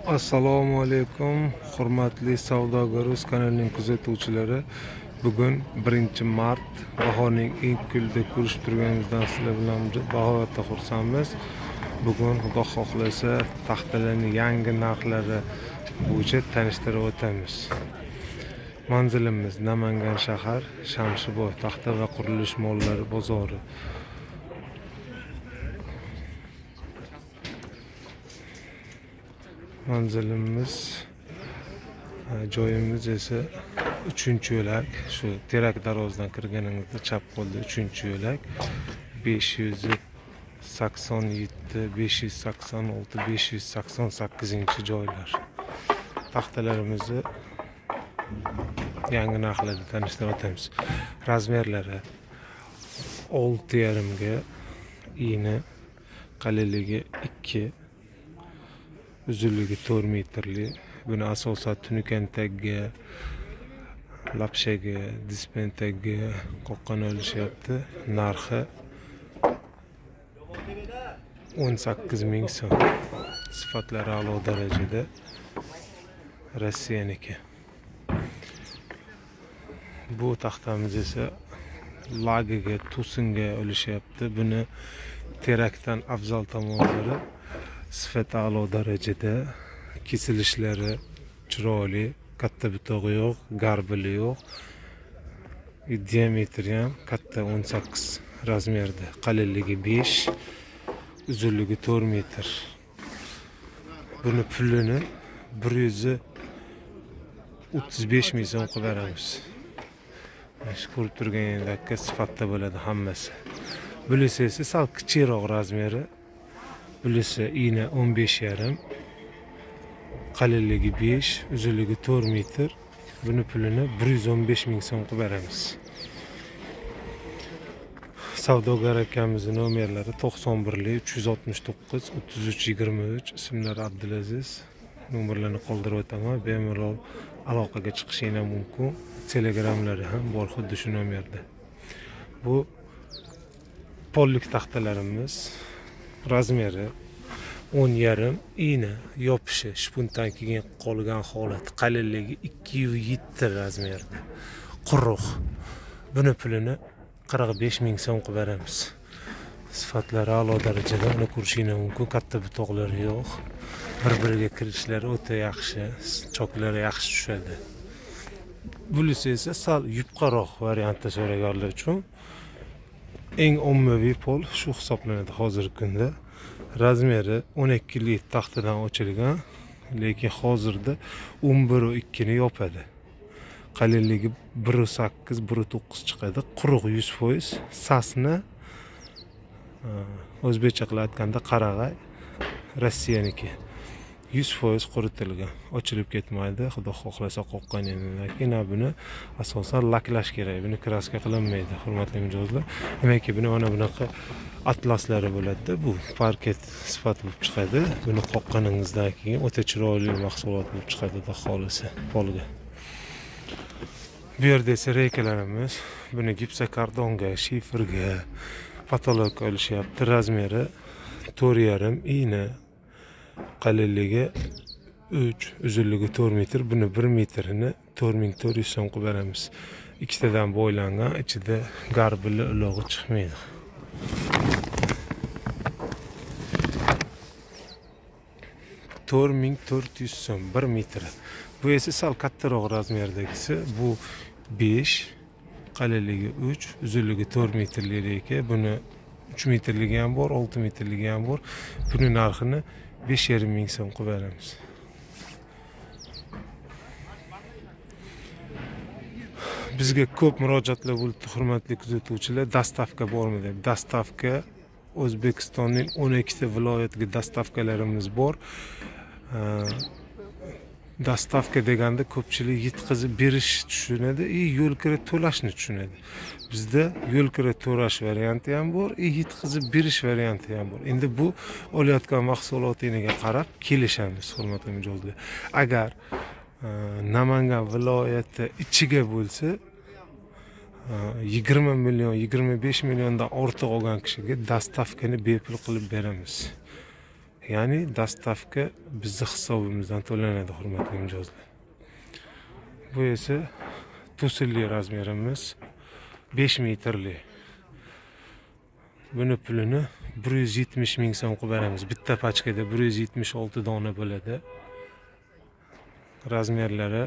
Assalomu alaykum, hurmatli savdogar.uz kanalining kuzatuvchilari. Bugun 1-mart, bahorning eng kunida ko'rishib turganimizdan sizlar bilan bog'otda xursandmiz. Bugun Xudo xohlasa taxtalarning yangi narxlari bo'yicha tanishtirib o'tamiz. Manzilimiz Namangan shahar, Shamshiboy taxta va qurilish mollari bozori. Manzilimiz, joyimiz esa 3-yo'lak, shu Terak darvozadan kirganingizda chap qo'lda 3-yo'lak, 587, 586, 588 joylar. Taxtalarimizni yangi narxlarda tanishtirib o'tamiz. Razmerlari 6,5 ga, iğne qalinligi 2, uzunligi 4 metrli. Buni asosan tunukantaga, lapshaga, dispentaga qo'qqan olishyapti. Narxi 18 ming so'm. Sifatlari a'lo darajada. Rossiyaniki. Bu taxtamiz esa lagiga, tusinga olishyapti. Buni Terakdan afzal tomonlari sifati a'lo darajada, kesilishlari chiroyli, katta bitog'i yo'q, garbili yo'q. Diametri ham katta 18 razmerda, qalinligi 5, uzunligi 4 metr. Buni pulini 135 ming so'm qilib beramiz. Shu ko'rib turganingizda sifatda bo'ladi hammasi. Bunisi esa sal kichikroq razmeri. Bunisi iğne 15,5, qalinligi 5, uzunligi 4 metr. Buni pulini 115 ming so'm qilib beramiz. Savdogar akamizning nomerlari 91 369 33 23, ismlari Abdulaziz. Nomerlarni qoldirib o'taman, bemalol aloqaga chiqishingiz mumkin. Telegramlari ham bor xuddi shu nomerda. Bu pollik taxtalarimiz. Razmeri 10,5, iğne yopishi shpundan keyin qolgan holat, qalinligi 2,7 razmerda, quruq. Buni pulini 45 ming so'm qilib beramiz. Sifatlari a'lo darajada, uni ko'rishingiz mumkin. Katta butoqlari yo'q, bir-biriga kirishlari o'ta yaxshi, choklari yaxshi tushadi. Bunisi esa sal yupqaroq variantda so'raganlar uchun eng ommaviy pol shu hisoblanadi hozirgi kunda. Razmeri 12 taxtadan ochilgan, lekin hozirda 11,2 ni yopadi. Qalinligi 1,8, 1,9 chiqadi. Quruq 100%. Sasni o'zbekcha qilib aytganda qarag'ay, Rossiyaniki. 100% quritilgan, ochilib ketmaydi. Xudo xohlasa qoqqaningizdan keyin buni asosan laklash kerak. Buni kraska qilinmaydi, hurmatli mijozlar. Demakki, buni mana bunaqa atlaslari bo'ladi. Bu parket sifat bo'lib chiqadi. Buni qoqqaningizdan keyin o'ta chiroyli mahsulot bo'lib chiqadi, xudo xohlasa polga. Bu yerda esa reykalarimiz. Buni gipsokardonga, shiferga, patolog olishyapti. Razmeri 4,5, iğne qalinligi 3, uzunligi 4 metr. Buni 1 metrini 4400 so'm qilib beramiz. Ikkitadan bo'ylangan, ichida garbili ulog'i chiqmaydi. $4,400 1 metri. Bu esa sal kattaroq razmerdagisi. Bu 5, qalinligi 3, uzunligi 4 metrlik. Buni 3 metrligi ham bor, 6 metrligi ham bor. Buni narxini 5,5 ming so'm qilib beramiz. Bizga ko'p murojaatlar bo'ldi, hurmatli kuzatuvchilar. Dastavka bormi deb. Dastavka O'zbekistonning 12 ta viloyatiga dastavkalarimiz bor. Dastavka deganda ko'pchilik yetkazib berish tushunadi, yo'l kira to'lashni tushunadi. Bizda yo'l kira to'lash varianti ham bor, yetkazib berish varianti ham bor. Endi bu olayotgan mahsulotingizga qarab kelishamiz, hurmatli mijozlar. Agar Namangan viloyati ichiga bo'lsa, 20 million, 25 milliondan ortiq olgan kishiga dastavkani bepul qilib beramiz. Ya'ni dastavka bizni hisobimizdan to'lanadi, hurmatli mijozlar. Bu esa to'silli razmerimiz 5 metrli. Buni pulini 170 ming so'm qilib beramiz. Bitta pachkada 176 dona bo'ladi. Razmerlari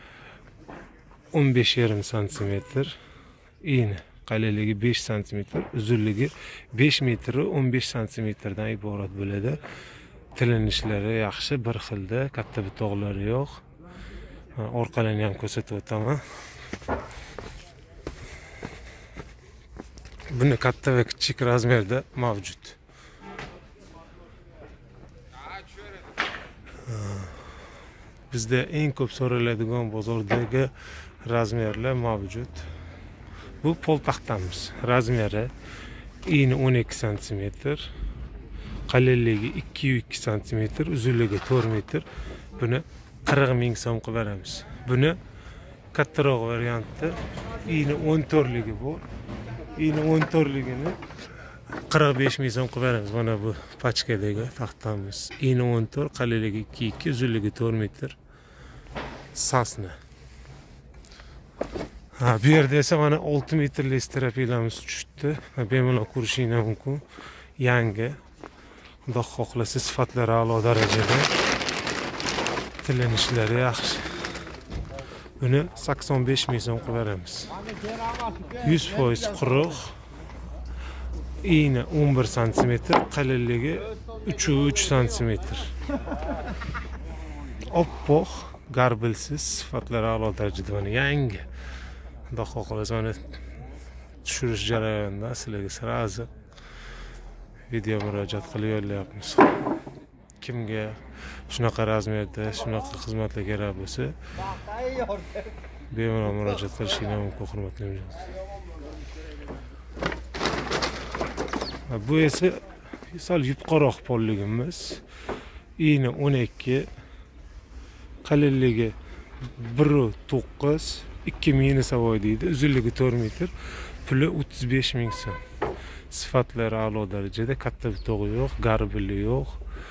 15,5 cm. Iğne qalinligi 5 cm, uzunligi 5 metr 15 cm dan iborat bo'ladi. Tilinishlari yaxshi, bir xilda, katta butog'lari yo'q. Orqalarini ham ko'rsatib o'taman. Buni katta va kichik razmerda mavjud. Bizda eng ko'p so'raladigan bozordagi razmerlar mavjud. Bu poltaxtamiz. Razmeri eni 12 cm, qalinligi 2,2 cm, uzunligi 4 metr. Buni 40 ming so'm qilib beramiz. Buni kattaroq variantda eni 14ligi bor. Eni 14ligini 45 ming so'm qilib beramiz. Mana bu pachkadagi taxtamiz. Eni 14, qalinligi 2,2, uzunligi 4 metr. Sasna. Bu yerda esa mana 6 metrli strapilamiz tushdi. Bemalol ko'rishingiz mumkin. Yangi. Xudo xohlasa sifatlari a'lo darajada. Tilinishlari yaxshi. Buni 85 ming so'm qilib beramiz. 100% quruq. Eni 11 cm, qalinligi 3,3 cm. Oppoq, garbilsiz, sifatlari a'lo darajada. Mana yangi. Xudo xohlasa mana tushirish jarayonida sizlarga sirazi video murojaat qilib yo'llayapmiz. Kimga shunaqa razmerda, shunaqa xizmatlar kerak bo'lsa, bemalol murojaat qilishingiz mumkin, hurmatli mijozlar. Bu esa sal yupqaroq polligimiz. Eni 12, qalinligi 1,9, 2 mini savoy deydi. Uzunligi 4 metr. Puli 35 ming so'm. Sifatlari a'lo darajada, katta butog'i yo'q, garbili yo'q.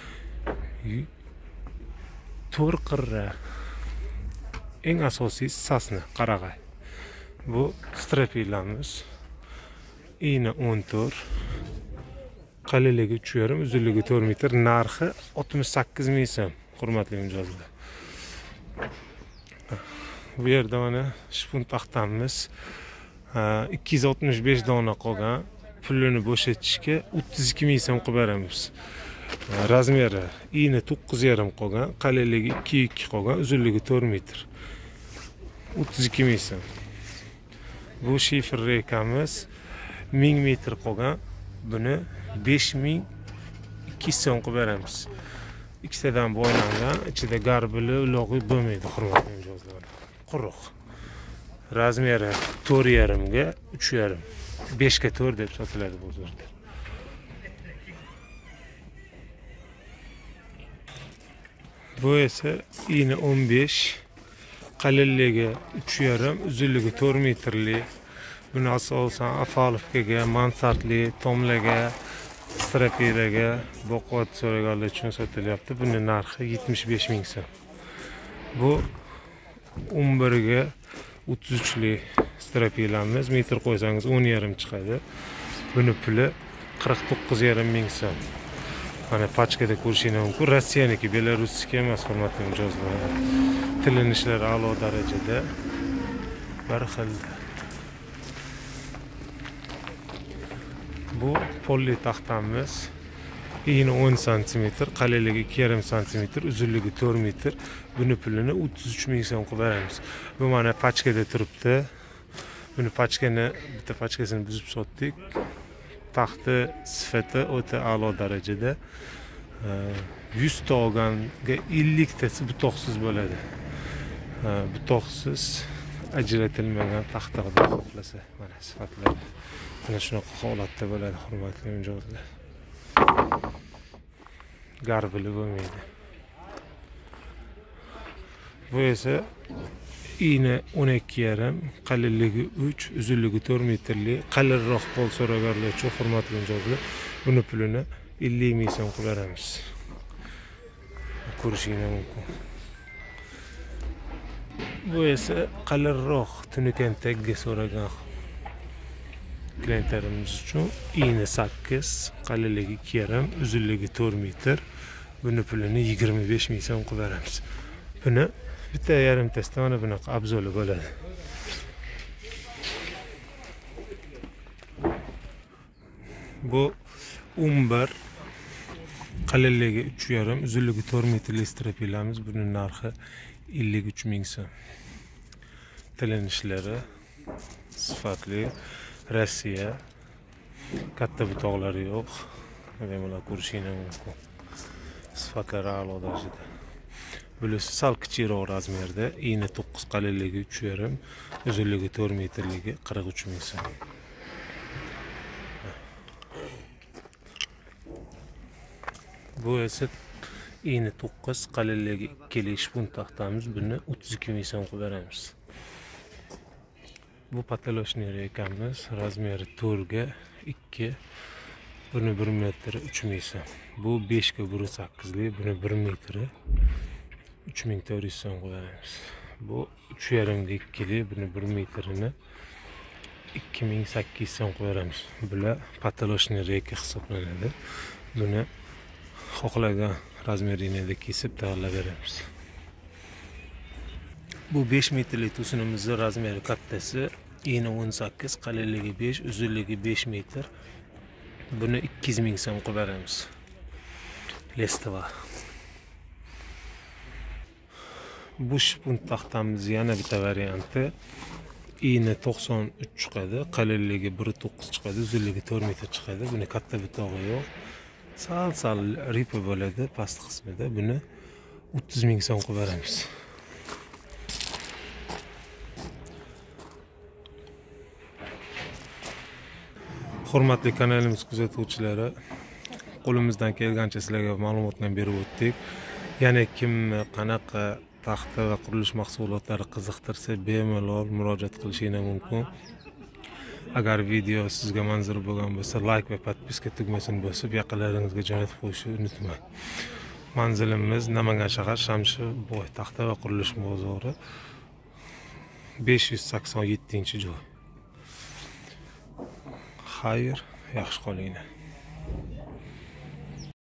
To'r qirra. Eng asosiysi sasna, qarag'ay. Bu strapilamiz. Eni 14. Qalinligi 3,5, uzunligi 4 metr. Narxi 68 ming so'm, hurmatli mijozlar. Bu yerda mana shpun taxtamiz 265 dona qolgan. Pulini bo'shatishga 32 ming so'm qilib beramiz. Razmeri eni 9,5 qolgan, qalinligi 2,2 qolgan, uzunligi 4 metr. 32 ming so'm. Bu shifer reykamiz 1000 metr qolgan. Buni 5200 so'm qilib beramiz. Ikkitadan bo'ylangan, ichida garbili, ulog'i bo'lmaydi, hurmatli mijozlar. Quruq. Razmeri 4,5 ga 3,5, 5 ga 4 deb sotiladi bozorda. Bu esa eni 15, qalinligi 3,5, uzunligi 4 metrli. Buni asosan afalovkaga, mansardli, tomlarga, strapilaga, boqot so'raganlar uchun sotilyapti. Buni narxi 75 ming so'm. Bu 11 ga 33li strapilamiz. Metr qo'ysangiz 10,5 chiqadi. Buni puli 49,5 ming so'm. Mana pachkada ko'rishingiz mumkin. Rossiyaniki, Belarusniki emas, hurmatli mijozlar. Tilinishlari a'lo darajada. Bir xil. Bu polli taxtamiz. Eni 10 cm, qalinligi 2,5 cm, uzunligi 4 metr. Buni pulini 33 ming so'm qilib beramiz. Bu mana pachkada turibdi. Buni bitta pachkasini buzib sotdik. Taxti sifati o'ta a'lo darajada. 100 ta olganga 50 tasi butoqsiz bo'ladi. Butoqsiz ajratilmagan taxta, xudo xohlasa. Mana sifatlar mana shunaqa holatda bo'ladi, hurmatli mijozlar. Garbili bo'lmaydi. Bu esa eni 12,5, qalinligi 3, uzunligi 4 metrli, qalinroq pol so'raganlar uchun, hurmatli mijozlar, buni pulini 50 ming so'm qilib beramiz. ko'rishingiz mumkin. Bu esa qalinroq tunukan tagga so'ragan klientlarimiz uchun iğne 8, qalinligi 2,5, uzunligi 4 metr. Buni pulini 25 ming so'm qilib beramiz. Buni bitta yarimtasida mana bunaqa abzoli bo'ladi. Bu 11, qalinligi 3,5, uzunligi 4 metrli strapilamiz. Buning narxi 53 ming so'm. Tilanishlari sifatli, Rossiya, katta butoqlari yo'q. Mana ko'rishingiz mumkin. Sifatlari a'lo darajada. Bulosi sal kichikroq razmerda, iğne 9, qalinligi 3,5, uzunligi 4 metrligi 43 ming so'm. Bu esa iğne 9, qalinligi 2 shpun taxtamiz. Buni 32 ming so'm qilib beramiz. Bu patolochniy reykamiz, razmeri 4 ga 2, buni 1 metr 3 ming so'm. Bu 5 ga 1,8lik, buni 1 metri 3400 so'm qilib beramiz. Bu 3,5 ga 2lik, buni 1 metrini 2800 so'm qilib beramiz. Bular patolochniy reyka hisoblanadi. Buni xohlagan razmerinada kesib tayyorlab beramiz. Bu 5 metrlik to'sinimizning razmeri kattasi, iğne 18, qalinligi 5, uzunligi 5 metr. Buni 200 ming so'm qilib beramiz. Lestova. Bu shpun taxtamiz yana bitta varianti. Iğne 93 chiqadi, qalinligi 1,9 chiqadi, uzunligi 4 metr chiqadi. Buni katta butog'i yo'q. Sal ripa bo'ladi past qismida. Buni 30 ming so'm qilib beramiz. Hurmatli kanalimiz kuzatuvchilari, qo'limizdan kelgancha sizlarga ma'lumotlarni berib o'tdik. Yana kim qanaqa taxta va qurilish mahsulotlari qiziqtirsa, bemalol murojaat qilishingiz mumkin. Agar video sizga manzur bo'lgan bo'lsa, like va podpiska tugmasini bosib, yaqinlaringizga jo'natib qo'yishni unutmang. Manzilimiz Namangan shahar Shamshiboy taxta va qurilish bozori 587-joy. Xayr, yaxshi qolinglar.